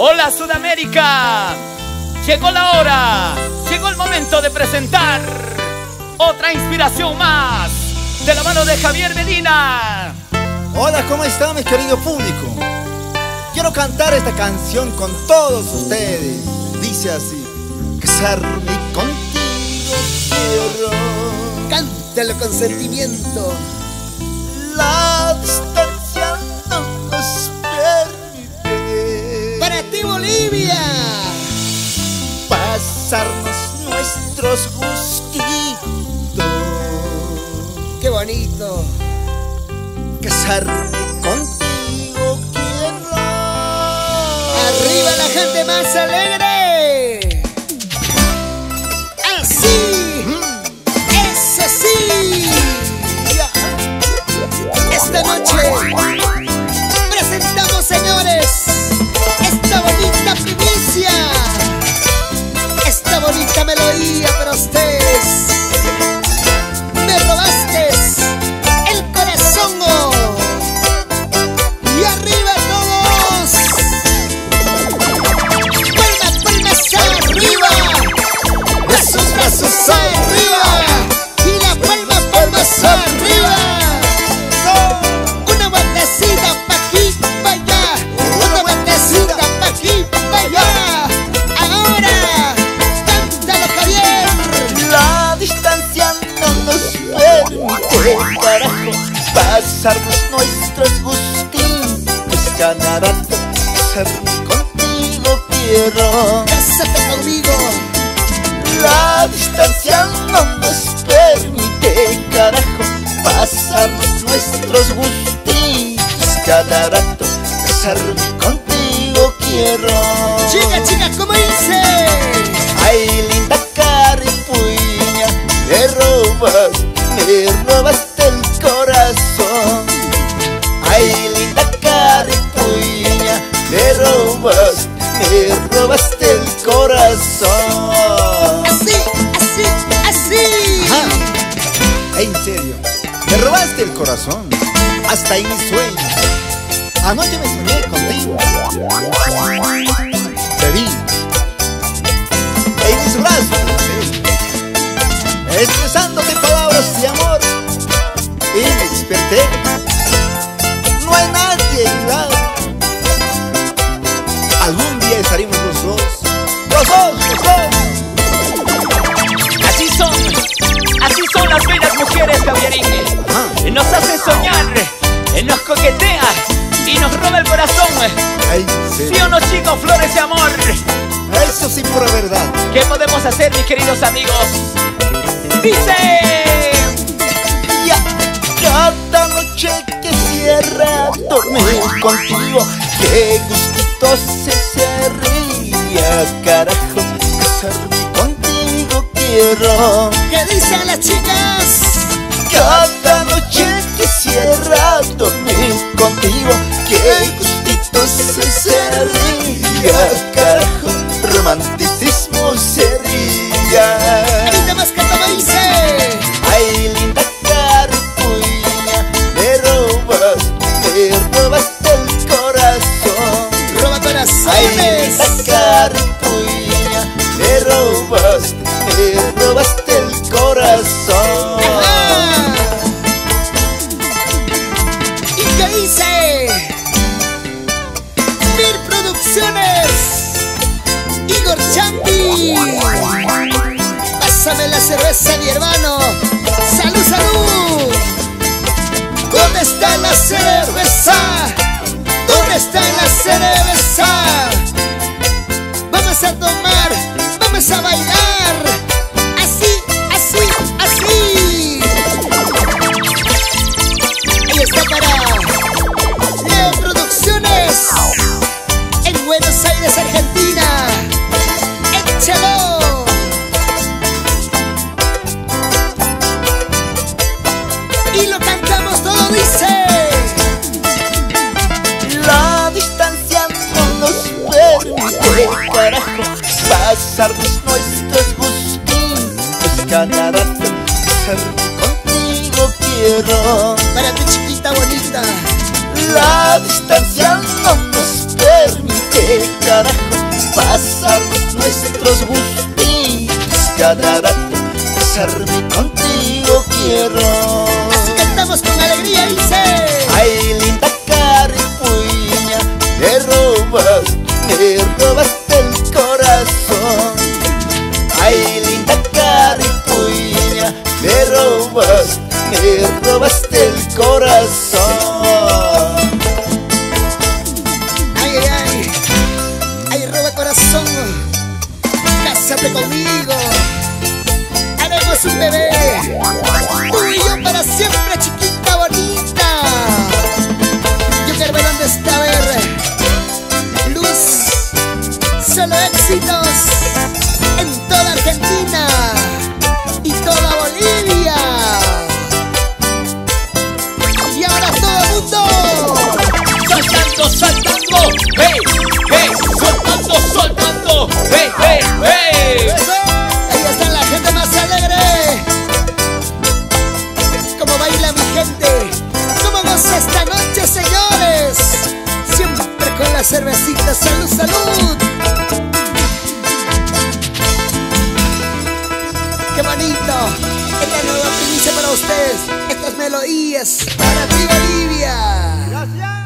Hola Sudamérica, llegó la hora, llegó el momento de presentar otra inspiración más de la mano de Javier Medina. Hola, ¿cómo están mi querido público? Quiero cantar esta canción con todos ustedes. Dice así: casarme contigo quiero. Cántalo con sentimiento. La distancia no nos permite. Para ti, Bolivia. Pasarnos nuestros gustitos. Qué bonito. Casarme contigo quiero. Arriba la gente más alegre. Así. Eso sí. Esta noche presentamos, señores, esta bonita primicia, esta bonita melodía para ustedes. Me robaste el corazón. Y arriba todos. Palmas, palmas arriba. Brazos, brazos arriba. Y la palma, palmas arriba. Una vueltecita pa' aquí, pa' allá. Una vueltecita pa' aquí, pa' allá. Ahora, cántalo, Javier. La distancia no nos permite, carajo, pasarnos nuestros gustitos. Cada rato casarme contigo quiero. Cásate conmigo. La distancia no nos permite, carajo, pasarnos nuestros gustitos. Cada rato casarme contigo quiero. Chica, chica, ¿cómo dice? Ay, linda caripuña, me robaste el corazón. Ay, linda caripuña, me robaste el corazón. Así, así, así. Ajá. En serio, me robaste el corazón. Hasta ahí mis sueños. Anoche me soñé contigo. Te vi en mis brazos, expresándote palabras de amor. Y me desperté. No hay nadie a mi lado. Algún día estaremos los dos. Los dos, los dos. Así son las bellas mujeres, Javierín. Nos hacen soñar, nos coquetea y nos roba el corazón. Ay, ¿Sí o no, chicos? Flores de amor. eso sí, pura verdad. ¿Qué podemos hacer, mis queridos amigos? Dice: Ya, cada noche que cierra dormir contigo, qué gustito se ría, carajo, casarme contigo quiero. ¿Qué dicen las chicas? Cada noche que cierra dormir contigo, qué gustito se ría, carajo, romanticismo sería. Ahorita más que todo dice: Ay, linda caripuña, me robaste el corazón. roba Ay, corazones. linda caripuña, me robaste el corazón. Ajá. ¿Y qué dice? Mir Producciones. Igor Chanti. Pásame la cerveza, mi hermano. Salud, salud. ¿Dónde está la cerveza? ¿Dónde está la cerveza? Vamos a tomar, vamos a bailar. Así, así, así. Ahí está para Leo Producciones en Buenos Aires, Argentina. ¡Échalo! Y lo cantamos todo, dice: La distancia no nos permite, carajo, pasarnos nuestros gustitos. Cada rato casarme contigo quiero. Para tu chiquita bonita. La distancia no nos permite, carajo, casarme contigo quiero. Así cantamos con alegría, dice. Ay, linda caripuña, me robaste el corazón. Ay, linda caripuña, me robaste el corazón. Ay, ay, ay, ay, roba corazón, cásate conmigo, haremos un bebé, tú y yo para siempre, chiquita bonita. Yo quiero ver dónde está, a ver, luz, solo éxitos en toda Argentina y toda Bolivia. Y ahora todo el mundo Saltando, saltando, hey, hey, soltando, soltando, hey, hey, hey. ahí está la gente más alegre. Como baila mi gente, como goza esta noche, señores. Siempre con la cervecita, salud, salud. Qué bonito, esta nueva primicia para ustedes. Estas melodías para ti, Bolivia. Gracias.